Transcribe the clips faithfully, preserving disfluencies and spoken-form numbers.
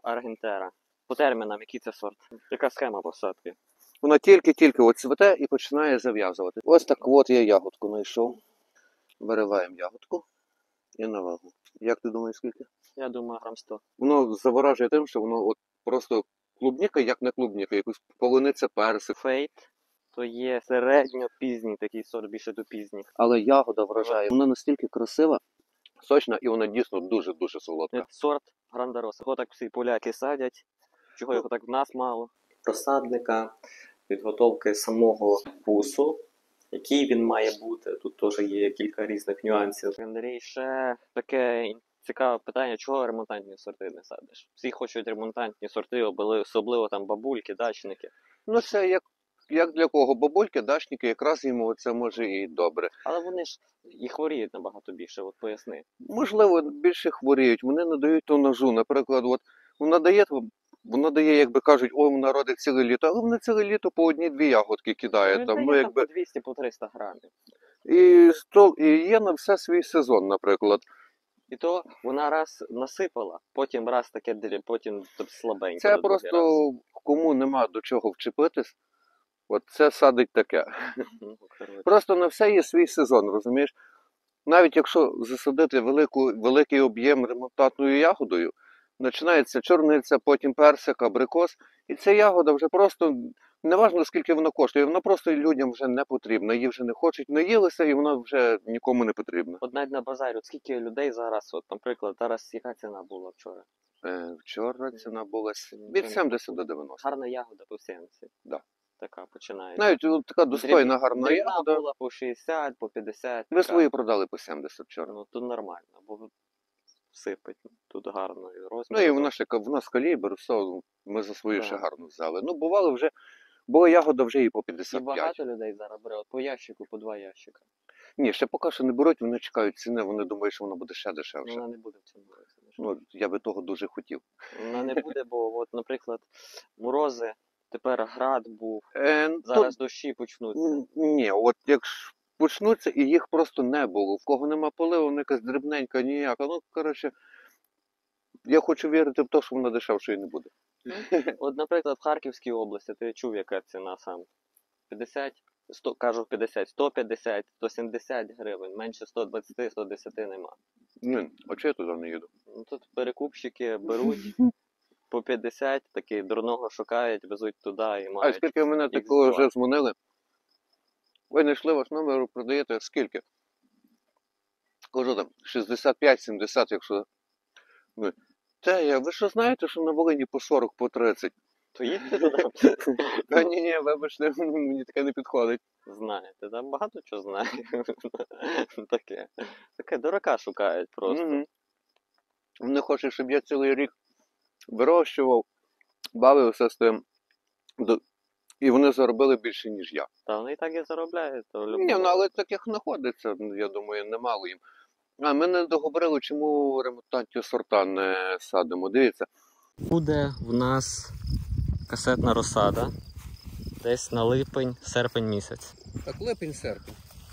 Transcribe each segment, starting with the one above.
Аргентера. По термінам, який це сорт? Яка схема посадки? Вона тільки-тільки от цвете і починає зав'язувати. Ось так от я ягодку знайшов. Вириваємо ягодку і на вагу. Як ти думаєш, скільки? Я думаю, грам сто. Воно заворажує тим, що воно от просто клубніка, як не клубніка, якусь полуниця, персик. Фейт то є середньо-пізній такий сорт, більше до пізніх. Але ягода вражає. Вона настільки красива, сочна і вона дійсно дуже-дуже солодка. Сорт Грандероса. Його так всі поляки садять. Чого його так в нас мало? Розсадника, підготовки самого вкусу. Який він має бути? Тут теж є кілька різних нюансів. Андрій, ще таке цікаве питання, чого ремонтантні сорти не садиш? Всі хочуть ремонтантні сорти, особливо там бабульки, дачники. Ну це як, як для кого? Бабульки, дачники, якраз йому це може і добре. Але вони ж і хворіють набагато більше, от поясни. Можливо, більше хворіють, вони не дають тонажу. Наприклад, от вона дає, вона дає, якби кажуть, ой, вона родить ціле літо, але вона ціле літо по одній-дві ягодки кидає. Він Там, дає ну, там якби... по двісті, по триста грамів. І, стол, і є на все свій сезон, наприклад. І то вона раз насипала, потім раз таке, потім слабенько. Це просто кому нема до чого вчепитись, от це садить таке. Просто на все є свій сезон, розумієш? Навіть якщо засадити велику, великий об'єм ремонтантною ягодою, починається чорниця, потім персик, абрикос, і ця ягода вже просто, неважно скільки вона коштує, вона просто людям вже не потрібна, її вже не хочуть, наїлися і вона вже нікому не потрібна. От навіть на базарі, от скільки людей зараз, от, наприклад, зараз яка ціна була вчора? Е, вчора ціна була від сімдесят до дев'яноста. Гарна ягода по сімдесят. Да. Така починає. Навіть от така достойна, гарна дрібна ягода. була по шістдесят, по п'ятдесят. Ви свої продали по сімдесят вчора. Ну, тут нормально, бо сипить. Тут гарно і розмір. Ну і вона ще в нас калібр, все, ми за свою Так. ще гарно взяли. Ну, бувало вже, бо ягода вже і по І п'ятдесят п'ять. багато людей зараз бере, от по ящику, по два ящика. Ні, ще поки що не беруть, вони чекають ціни, вони думають, що воно буде ще дешевше. Вона не буде в цьому році. Ну, я би того дуже хотів. Вона не буде, бо, от, наприклад, морози, тепер град був, Е, зараз дощі почнуться. тут, ні, от якщо почнуться і їх просто не було. В кого нема поливу, вона якась дрібненька, ніяка. Ну, коротше, я хочу вірити в те, що вона дешевшою не буде. От, наприклад, в Харківській області, ти чув, яка ціна сам? п'ятдесят, сто, кажу п'ятдесят, сто п'ятдесят, сто сімдесят гривень, менше сто двадцять, сто десять нема. Ну, а чого я туди не їду? Ну, тут перекупщики беруть по п'ятдесят, такі дурного шукають, везуть туди і А мають. скільки в мене ікс такого два. вже дзвонили? Ви знайшли ваш номер, продаєте скільки? Кажу там, шістдесят п'ять сімдесят, якщо... Ну, та я, ви що знаєте, що на Волині по сорок, по тридцять? То їдьте туди. Та ні, ні, вибачте, мені таке не підходить. Знаєте, там багато чого знає. Таке. Таке дурака шукають просто. Угу. Вони хочуть, щоб я цілий рік вирощував, бавився з тим. До- І вони заробили більше, ніж я. Та вони і так і заробляють. То в Ні, любому- ну але таких знаходиться, я думаю, немало їм. А ми не договорили, чому ремонтантні сорта не садимо. Дивіться. Буде в нас касетна розсада. Десь на липень, серпень місяць. Так, липень-серпень.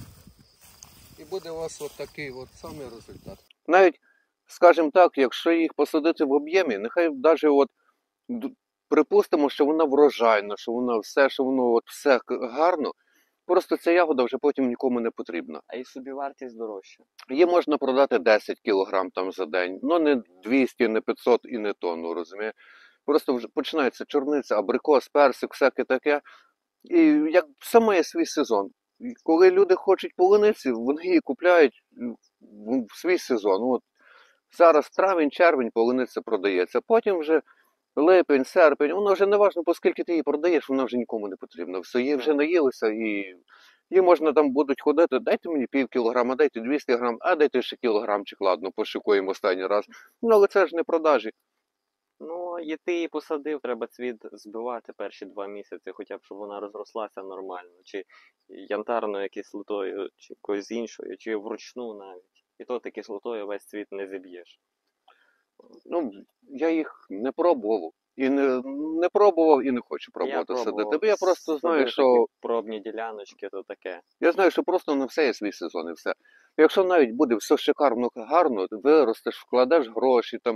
І буде у вас от такий от самий результат. Навіть, скажімо так, якщо їх посадити в об'ємі, нехай навіть от д- припустимо, що вона врожайна, що вона все, що воно от все к- гарно, просто ця ягода вже потім нікому не потрібна. А і собівартість дорожча. Її можна продати десять кілограм там за день, ну не двісті, не п'ятсот і не тонну, розумієш? Просто вже починається чорниця, абрикос, персик, всяке таке. І як все має свій сезон. І коли люди хочуть полуниці, вони її купляють в в свій сезон. От зараз травень, червень полуниця продається. Потім вже липень, серпень, воно вже не важливо, оскільки ти її продаєш, вона вже нікому не потрібна. Все, її вже наїлися і її можна там будуть ходити, дайте мені пів кілограма, дайте двісті грам, а дайте ще кілограмчик, ладно, пошикуємо останній раз. Ну, але це ж не продажі. Ну, і ти її посадив, треба цвіт збивати перші два місяці, хоча б, щоб вона розрослася нормально. Чи янтарною кислотою, чи якоюсь іншою, чи вручну навіть. І то ти кислотою весь цвіт не зіб'єш. Ну, я їх не пробував. І не, не пробував, і не хочу пробувати Я садити. пробував. Бо я просто знаю, Садив що такі пробні діляночки, то таке. я знаю, що просто на все є свій сезон і все. Якщо навіть буде все шикарно гарно, виростеш, вкладеш гроші, там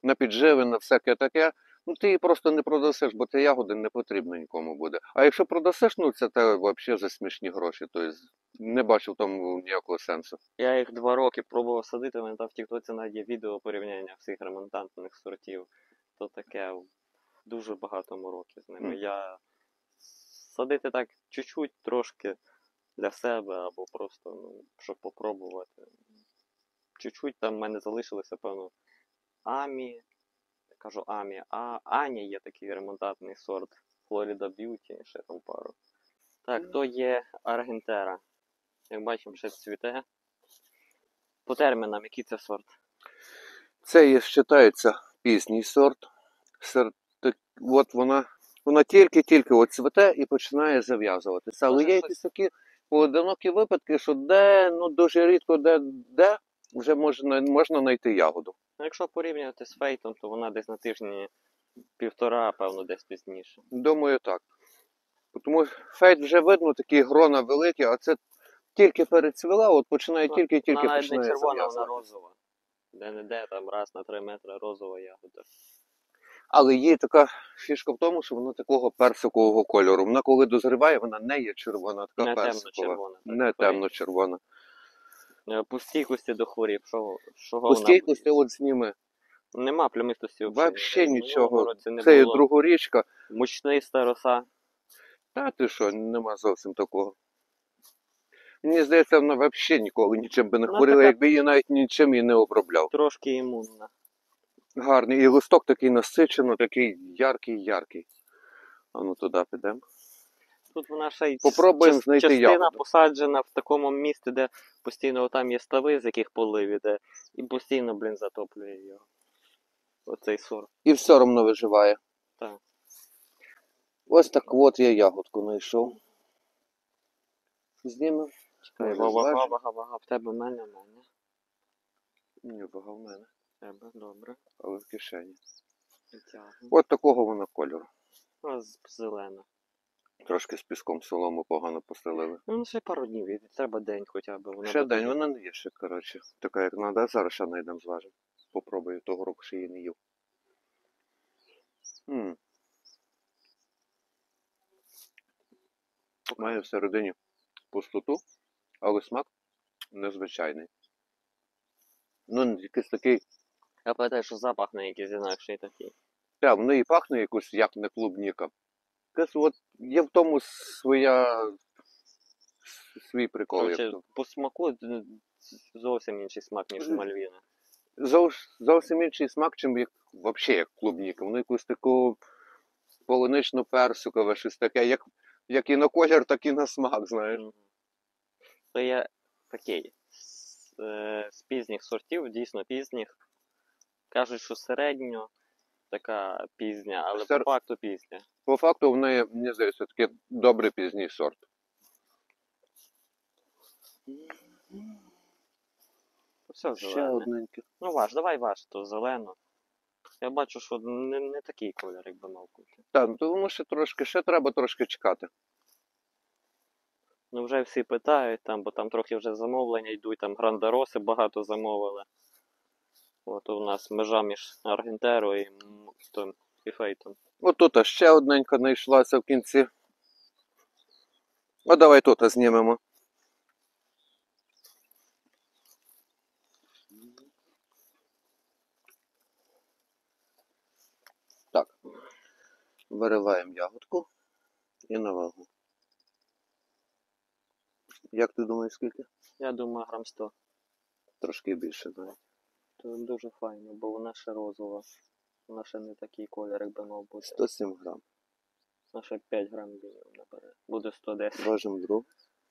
на підживи, на всяке таке, ну ти її просто не продасиш, бо ці ягоди не потрібно нікому буде. А якщо продасиш, ну це те взагалі за смішні гроші. Тобто не бачу в тому ніякого сенсу. Я їх два роки пробував садити, у мене там в тіктоці навіть є відео порівняння всіх ремонтантних сортів. То таке дуже багато мороки з ними. Мгм. Я садити так чуть-чуть трошки для себе або просто, ну, щоб попробувати. Чуть-чуть там в мене залишилося, певно, Амі. Я кажу Амі, а Аня є такий ремонтантний сорт. Florida Beauty, ще там пару. Так, то є Аргентера. Як бачимо, ще цвіте. По термінам, який це сорт? Це є, вважається, пізній сорт. Сорт, так, от вона, вона тільки-тільки от цвіте і починає зав'язуватися. Але Може, є щось- якісь такі поодинокі випадки, що де, ну дуже рідко де, де вже можна, можна знайти ягоду. Ну, якщо порівнювати з фейтом, то вона десь на тижні півтора, певно, десь пізніше. Думаю, так. Тому фейт вже видно, такі грона великі, а це тільки перецвіла, от починає Ну, тільки-тільки Вона навіть не починає червона, вона зав'язуватися. розова. Де-не-де, там раз на три метри розова ягода. Але є така фішка в тому, що вона такого персикового кольору. Вона коли дозріває, вона не є червона, така Не персикова. темно-червона. так, Не фейт. темно-червона. Е, По стійкості до хворіб, що, що По стійкості от зніми. Нема плямистості Вообще ніде. нічого. Минулого році не Це є було. другорічка. Мучниста роса. Та ти що, нема зовсім такого. Мені здається, вона взагалі ніколи нічим би не Вона хворіла, така- якби її навіть нічим і не обробляв. Трошки імунна. Гарний. І листок такий насичено, такий яркий-яркий. А ну туди підемо. Тут вона ще й Попробуємо част- знайти частина ягоду. посаджена в такому місці, де постійно там є стави, з яких полив іде, і постійно, блін, затоплює його. Оцей сорт. І все одно виживає. Так. Ось так от я ягодку знайшов. Знімемо. Чекай, Може, вага, зважимо? вага, вага, в тебе в мене, в мене. Ні, вага в мене, В тебе, добре. але в кишені. Витягну. От такого вона кольору. А, з- зелена. Трошки з піском солому погано постелили. Ну, ще пару днів, і треба день хоча б. Вона Ще буде- день, вона не є ще, коротше. Така як треба. Зараз ще знайдемо зважимо. Попробую, того року ще її не їв. М. Має всередині пустоту, але смак незвичайний. Ну, якийсь такий, Я пам'ятаю, що запах на якийсь інакший такий. та, воно і пахне якось, як не клубніка. Якось от є в тому своя, свій прикол. Короче, як то. по смаку м, зовсім інший смак, ніж Мгм. Мальвіна. Зовс- Зовсім інший смак, чим як, взагалі як клубніка. Воно якусь таку полунично-персикове, щось таке, як, як і на колір, так і на смак, знаєш. Мгм. То є такий. З, е, з пізніх сортів, дійсно пізніх. Кажуть, що середньо така пізня, але Сер- по факту пізня. По факту в неї, мені здається, таке добрий пізній сорт. Все Ще зелене. одненьке. Ну ваш, давай ваш, то зелено. Я бачу, що не, не такий колір, якби мав бути. Так, ну то воно ще трошки, ще треба трошки чекати. Ну вже всі питають, там, бо там трохи вже замовлення йдуть, там грандароси багато замовили. От у нас межа між Аргентерою і, м, тим, і Фейтом. От тут ще одненька знайшлася в кінці. О, давай тут знімемо. Так. Вириваємо ягодку і на вагу. Як ти думаєш, скільки? Я думаю, грам сто. Трошки більше, навіть. То дуже файно, бо вона ще розова. Вона ще не такий колір, якби мав бути. сто сім грам. Вона ще п'ять грам мінімум набере. Буде сто десять. Важимо друг.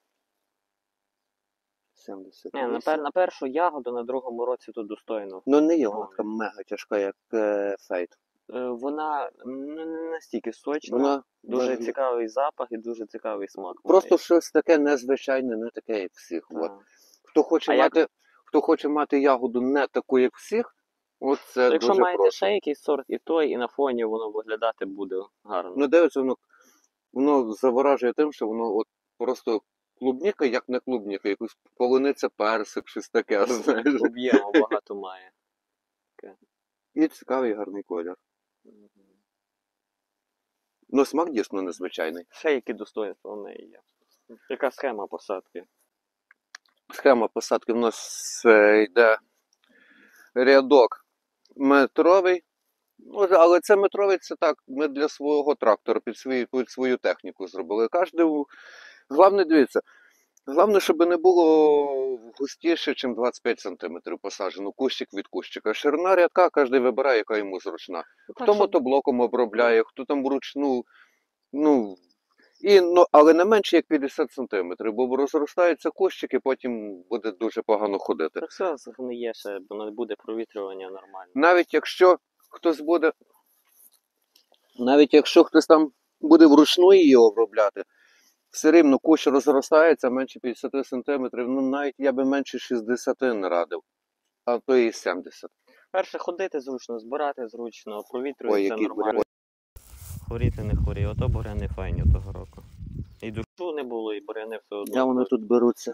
сімдесят Ні, на, вісім. пер, на першу ягоду на другому році то достойно. Ну не є вона така мега тяжка, як е, фейт. Е, Вона ну, не настільки сочна, Вона дуже вона- цікавий запах і дуже цікавий смак. Просто щось таке незвичайне, не таке, як всіх. має. От. Так. Хто хоче А як- мати, хто хоче мати ягоду не таку, як всіх, от це То якщо дуже маєте просто. ще якийсь сорт і той, і на фоні воно виглядати буде гарно. Ну дивиться, воно, воно заворажує тим, що воно от просто клубніка, як не клубніка, якусь полуниця персик, щось таке, знаєш. Об'єму багато має. І І цікавий гарний колір. Ну, смак дійсно незвичайний. Ще які достоинства в неї є? Яка схема посадки? Схема посадки в нас е, йде рядок метровий. Ну, але це метровий, це так, ми для свого трактора під свою, під свою техніку зробили. Кожний, головне, дивіться, головне, щоб не було густіше, ніж двадцять п'ять сантиметрів посаджено, кущик від кущика. Ширина рядка, кожен вибирає, яка йому зручна. Хто мотоблоком обробляє, хто там вручну, ну, і, ну, але не менше, як п'ятдесят сантиметрів, бо розростаються кущики, потім буде дуже погано ходити. Це все згниє ще, бо не буде провітрювання нормально. Навіть якщо хтось буде, навіть якщо хтось там буде вручну її обробляти, все рівно кущ розростається менше п'ятдесят сантиметрів, ну навіть я би менше шістдесят не радив, а то і сімдесят. Перше, ходити зручно, збирати зручно, Ой, провітрюється який нормально. буряк. Хворіти не хворі, ото буряни файні того року. І дощу не було, і буряни все одно. А вони тут беруться.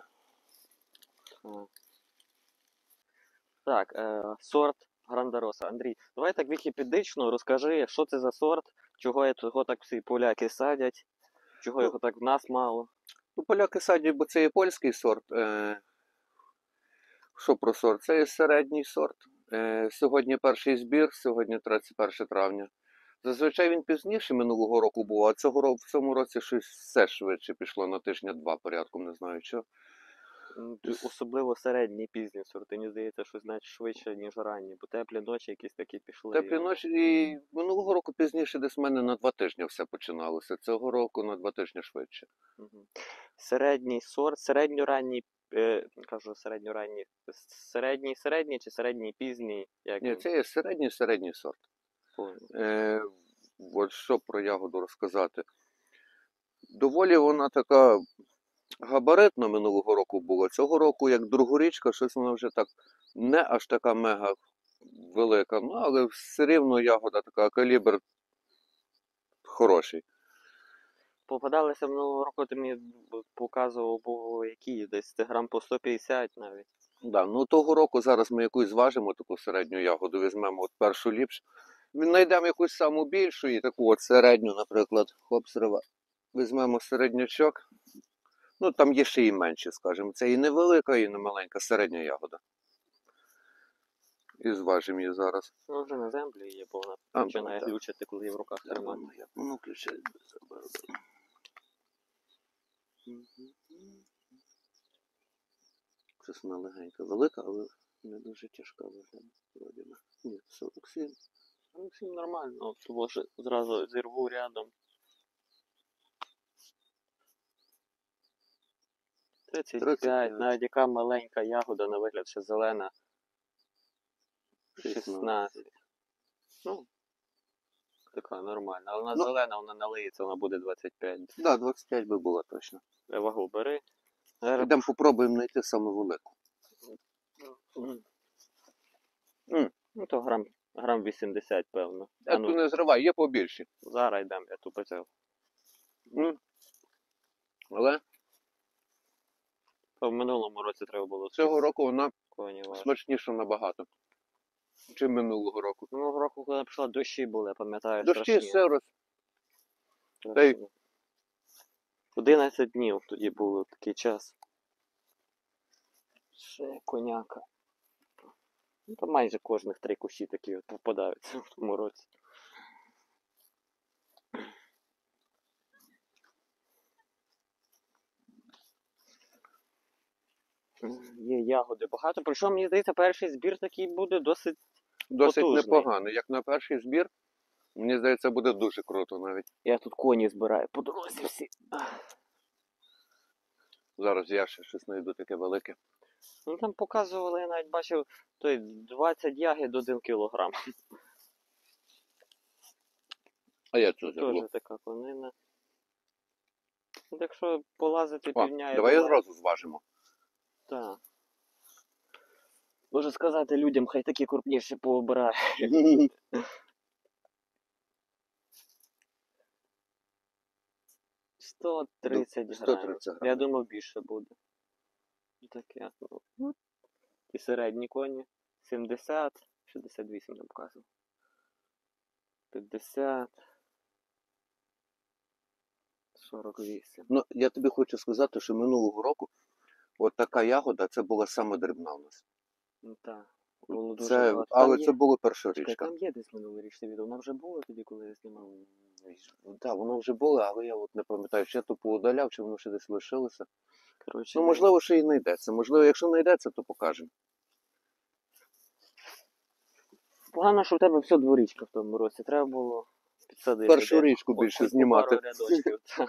Так, е, сорт Грандероса. Андрій, давай так вікіпедично розкажи, що це за сорт, чого його так всі поляки садять, чого його так в нас мало. Ну, поляки садять, бо це є польський сорт. Е, що про сорт? Це є середній сорт. Е, сьогодні перший збір, сьогодні тридцять перше травня. Зазвичай він пізніше минулого року був, а цього року, в цьому році щось все швидше пішло на тижня-два порядком, не знаю що. М, Особливо середні пізні сорти, мені здається, що значить швидше, ніж ранні, бо теплі ночі якісь такі пішли. Теплі і- ночі і минулого року пізніше десь в мене на два тижні все починалося. Цього року на два тижні швидше. Мгм. Середній сорт, середньоранній, е, кажу середньоранній, середній середній чи середній пізній, як Ні, він? це є середній середній сорт. Понял. Е, от що про ягоду розказати. Доволі вона така габаритна минулого року була. Цього року, як другорічка, щось вона вже так не аж така мега велика. Ну, але все рівно ягода така, калібр хороший. Попадалися минулого року, ти мені показував, був які, десь це грам по сто п'ятдесят навіть. Да, ну того року зараз ми якусь зважимо таку середню ягоду, візьмемо от першу ліпшу. Знайдемо якусь саму більшу і таку от середню, наприклад, хоп, зрива. Візьмемо середнячок. Ну, там є ще і менші, скажімо. Це і невелика, і не маленька, середня ягода. І зважимо її зараз. Ну, вже на землі є, бо вона А, починає так. глючити, коли її в руках тримати. Я воно включаю. Щось вона легенька, велика, але не дуже тяжка виглядає. Ні, сорок сім. Ну, всім нормально, от, того ж зразу зірву рядом. тридцять п'ять, тридцять п'ять. навіть яка маленька ягода, на вигляд ще зелена. шістнадцять. Ну, така нормальна. Але вона Ну, зелена, вона налиється, вона буде двадцять п'ять. Так, да, двадцять п'ять би було точно. Вагу бери. Зараз- Йдемо попробуємо знайти саме велику. М, Ну, то грам, грам вісімдесят, певно. А Я ту ну, не зривай, є побільші. зараз йдемо, я тупицев. М. Але То в минулому році треба було цього року вона коні важити. смачніша набагато, чим минулого року. Минулого року, коли пішла, дощі були, пам'ятаю, Дощі, страшні. сирость. Та й- Страшні. одинадцять днів тоді було такий час. Ще коняка. Ну, то майже кожних три кущі такі от попадаються в тому році. Є ягоди багато. Причому, мені здається, перший збір такий буде досить. Досить Потужний. непогано. Як на перший збір, мені здається, буде дуже круто навіть. Я тут коні збираю по дорозі всі. Зараз я ще щось знайду таке велике. Ну там показували, я навіть бачив, той двадцять ягід один кілограм. А я це зроблю. Теж така конина. Ну, так що полазити О, півдня. давай я зразу зважимо. Так. Можу сказати людям, хай такі крупніші пообирає. сто тридцять сто грамів. тридцять Я грамів. думав, більше буде. Таке. Ну, і середні коні. сімдесят, шістдесят вісім не показував. п'ятдесят. сорок вісім. Ну, я тобі хочу сказати, що минулого року от така ягода, це була саме дрібна у нас. Ну так. Було дуже Це, багато. але Там це є- було Чекай, першорічка. там є десь минулорічне відео. Вона вже була тоді, коли я знімав. Так, воно вже було, але я от не пам'ятаю, чи я то поудаляв, чи воно ще десь лишилося. Коротше, Ну, можливо, ще й знайдеться. Можливо, якщо знайдеться, то покажемо. погано, що в тебе все дворічка в тому році. Треба було підсадити. Першу де- річку от більше хоч по знімати. пару рядочків, та.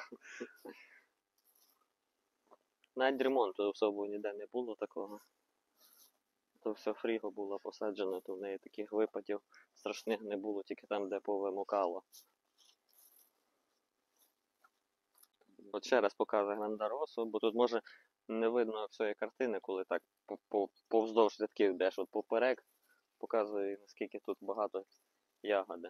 Навіть ремонту особо ніде не було такого. То все фріго було посаджено, то в неї таких випадів страшних не було, тільки там, де повимокало. От ще раз показує Грандаросу, бо тут може не видно всієї картини, коли так по- по- повздовж рядків йдеш. От поперек показує, наскільки тут багато ягоди.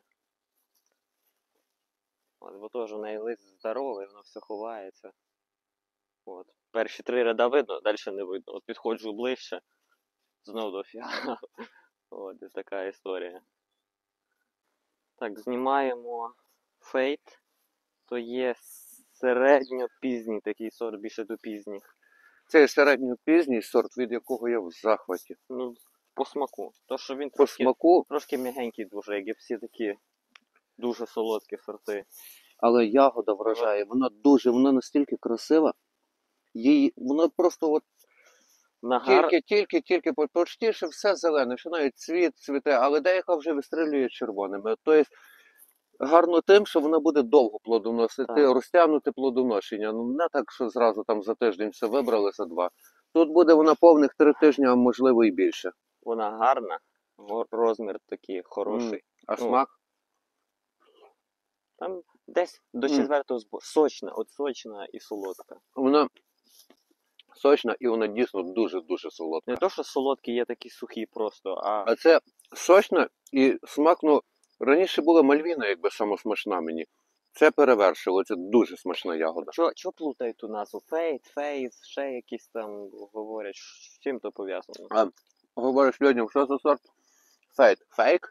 От, бо теж у неї лист здоровий, воно все ховається. От. Перші три ряда видно, далі не видно. От підходжу ближче, знов до фіала. От, і така історія. Так, знімаємо фейт. То є середньо-пізній такий сорт, більше до пізніх. Це середньопізній сорт, від якого я в захваті. Ну, по смаку. То, що він По трошки, смаку, трошки м'ягенький дуже, як і всі такі дуже солодкі сорти. але ягода вражає. Вона дуже, вона настільки красива. Її, вона просто от Нагар... тільки, тільки, тільки почтіше все зелене, що навіть цвіт цвіте, але деяка вже вистрілює червоними. Тобто гарно тим, що вона буде довго плодоносити, Так. розтягнути плодоношення. Ну не так, що зразу там за тиждень все вибрали, за два. Тут буде вона повних три тижні, а можливо і більше. Вона гарна, го- розмір такий хороший. А Ну, смак? Там десь до Мм. четвертого збору. Сочна, от сочна і солодка. Вона сочна і вона дійсно дуже-дуже солодка. Не то, що солодкі є такі сухі просто, а А це сочна і смак, ну, раніше була мальвіна, якби самосмачна мені. Це перевершило, це дуже смачна ягода. Чого чо плутають ту назву? Фейт, фейс, ще якісь там говорять, з чим то пов'язано? А говориш людям, що за сорт? Фейт. Фейк?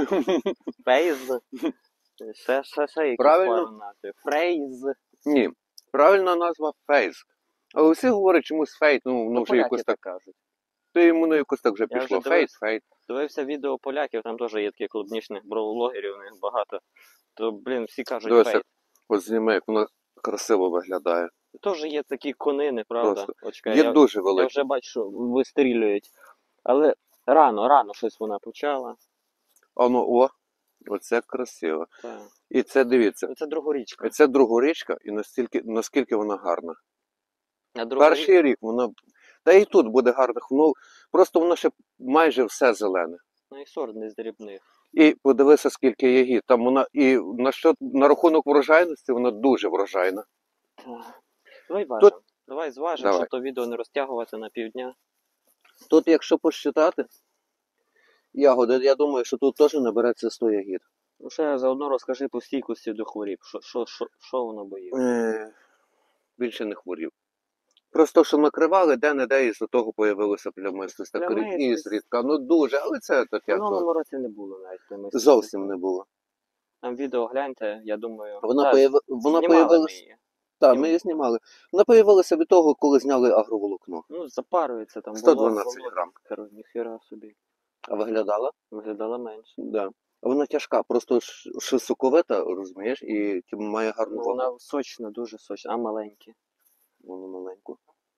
Фейз, ще, ще, ще якісь Правильно. пару назви. Фрейз. Ні. Правильна назва фейз. Але всі говорять чомусь фейт, ну воно Ну, вже поляки якось так так. кажуть. То йому ну, якось так вже Я пішло. вже Фейт, дивився. фейт. Дивився відео поляків, там теж є таких клубнічних блогерів, у них багато. То, блін, всі кажуть Дивися, фейт. от зніми, як воно красиво виглядає. Теж є такі конини, правда? Просто. От чекай, Є я, дуже я великий. вже бачу, що вистрілюють. Але рано, рано щось вона почала. А ну, о, оце красиво. Так. І це, дивіться, Це другорічка. це другорічка, і настільки, наскільки вона гарна. А другоріч... Перший рік вона. Та і тут буде гарно. Ну, просто воно ще майже все зелене. Ну і сорт не з дрібних. І подивися, скільки ягід. Там вона і на що на рахунок врожайності вона дуже врожайна. Так. Давай важимо. Тут- Давай зважимо, Давай. щоб то відео не розтягувати на півдня. Тут, якщо посчитати ягоди, я думаю, що тут теж набереться сто ягід. Ну ще заодно розкажи по стійкості до хворіб. Що, що, що, що воно боїться? Е, більше не хворів. Просто, що накривали, де-не-де із-за того появилося плямистість. Так Плямистість. і зрідка. Ну дуже, але це В таке. минулому То році не було навіть. плямистості. зовсім не було. Там відео гляньте, я думаю. Вона, Та, появи... вона знімали ми появилася. її. Так, ми її знімали. Вона появилася від того, коли зняли агроволокно. Ну, запарюється там. сто було дванадцять волосся. грам. Коротше, ніхера собі. А виглядала? Виглядала менше. Да. А вона тяжка, просто ж- що соковита, розумієш, і типу, має гарну Ну, вагу. вона сочна, дуже сочна, а маленькі. Воно маленьку.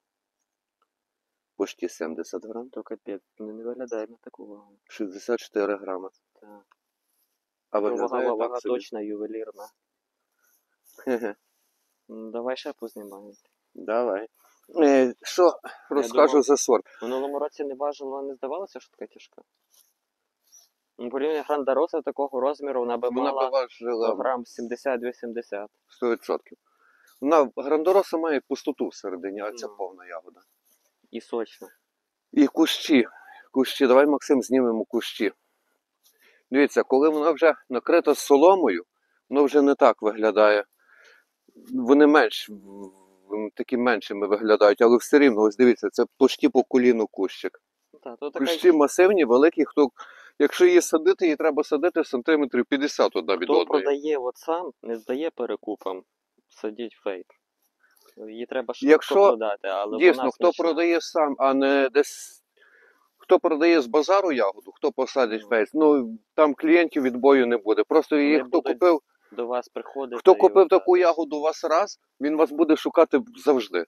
Почти сімдесят грам. То капець, не, не виглядає на таку вагу. шістдесят чотири грами. Так. А Ну, виглядає вага, так вага собі. точна, ювелірна. Хе-хе. Ну, давай ще познімаємо. Давай. Е, що розкажу думав- за сорт? В минулому році не важила, не здавалося, що така тяжка. Ну, порівняно Грандароса такого розміру, вона би Вона мала б важила грам сімдесят-вісімдесят. сто відсотків. Вона грандороса має пустоту всередині, а це Ну. повна ягода. І сочна. І кущі. Кущі. Давай, Максим, знімемо кущі. Дивіться, коли вона вже накрита соломою, воно вже не так виглядає. Вони менш, м, такі меншими виглядають, але все рівно, ось дивіться, це почти по коліну кущик. Та, то така Кущі масивні, великі, хто Якщо її садити, її треба садити сантиметрів п'ятдесят одна від Хто одної. продає от сам, не здає перекупам, садіть фейк. Її треба швидко Якщо продати, але Дійсно, вона хто смачна. продає сам, а не десь. Хто продає з базару ягоду, хто посадить Мгм. фейс, ну там клієнтів відбою не буде. Просто її Вони хто будуть купив, до вас приходити. хто і купив от таку так. ягоду у вас раз, він вас буде шукати завжди.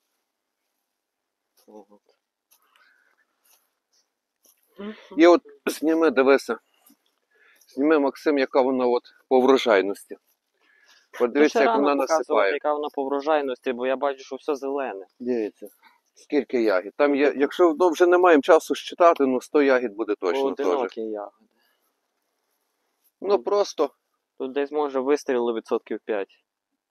От. І от зніми, дивися. Зніми, Максим, яка вона от по врожайності. Подивіться, Ну, ще як вона рано показувати, насипає. яка вона по врожайності, бо я бачу, що все зелене. Дивіться, скільки ягід. Там є, якщо ну, вже не маємо часу считати, ну сто ягід буде точно теж. Поодинокі ягоди. Ну просто, Тут десь може вистрілило відсотків п'ять.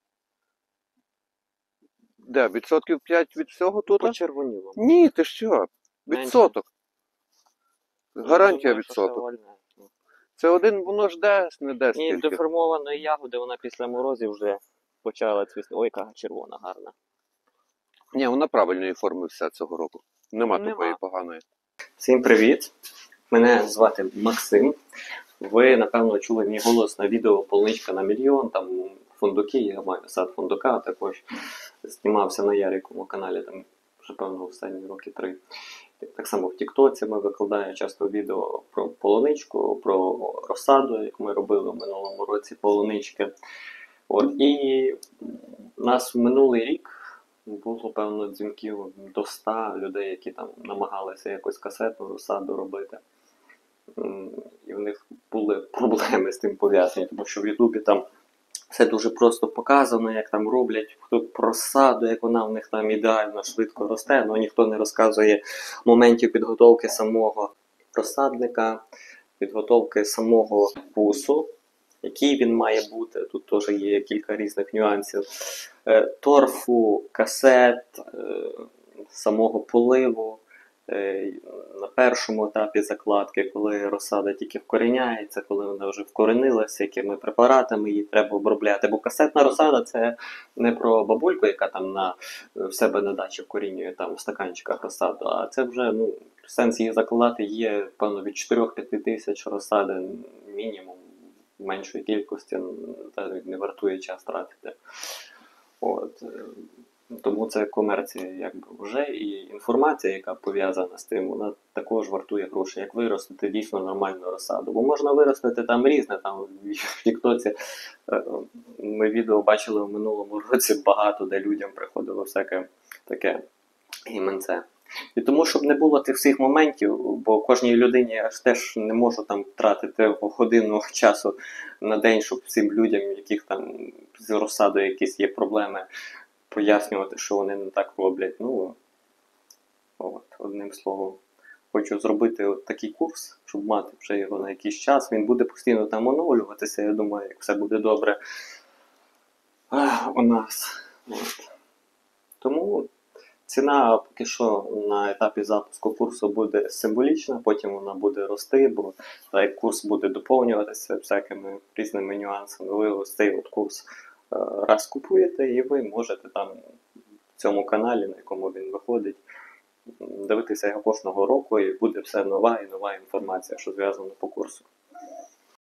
де, відсотків п'ять від всього тут? Почервоніло. Ні, ти що? Менше? Відсоток. Гарантія Думаю, що ще відсоток. вольне. Це один, воно ж десь, не десь Ні, тільки. деформованої ягоди, вона після морозів вже почала цвісти. Ой, яка червона, гарна. Ні, вона правильної форми вся цього року. Нема, Нема. такої поганої. Всім привіт! Мене звати Максим. Ви, напевно, чули мій голос на відео «Полуничка на мільйон», там фундуки, я маю сад фундука, також знімався на Яриковому каналі, там вже, певно, останні роки три. Так само в Тіктоці ми викладаємо часто відео про полуничку, про розсаду, як ми робили в минулому році полунички. От, і у нас в минулий рік було, певно, дзвінків до ста людей, які там намагалися якось касетну розсаду робити. М, І в них були проблеми з тим пов'язані, тому що в Ютубі там все дуже просто показано, як там роблять хто розсаду, як вона в них там ідеально швидко росте, але ніхто не розказує моментів підготовки самого розсадника, підготовки самого вусу, який він має бути. Тут теж є кілька різних нюансів. Е, торфу, касет, е, самого поливу. Е, На першому етапі закладки, коли розсада тільки вкоріняється, коли вона вже вкоренилася, якими препаратами її треба обробляти. Бо касетна розсада – це не про бабульку, яка там на, в себе на дачі вкорінює там в стаканчиках розсаду, а це вже, ну, сенс її закладати є, певно, від чотирьох-п'яти тисяч розсади мінімум, меншої кількості, та не вартує час тратити. От. Тому це комерція, якби, вже, і інформація, яка пов'язана з тим, вона також вартує грошей, як виростити дійсно нормальну розсаду. Бо можна виростити там різне, там в Тіктоці ми відео бачили в минулому році багато, де людям приходило всяке таке гіманце. І тому, щоб не було тих всіх моментів, бо кожній людині я ж теж не можу там тратити годину часу на день, щоб всім людям, яких там з розсадою якісь є проблеми, пояснювати, що вони не так роблять. Ну, от, одним словом, хочу зробити от такий курс, щоб мати вже його на якийсь час. Він буде постійно там оновлюватися, я думаю, як все буде добре а, у нас. От. Тому ціна поки що на етапі запуску курсу буде символічна, потім вона буде рости, бо так, курс буде доповнюватися всякими різними нюансами. Ви ось цей от курс раз купуєте, і ви можете там в цьому каналі, на якому він виходить, дивитися його кожного року, і буде все нова і нова інформація, що зв'язана по курсу.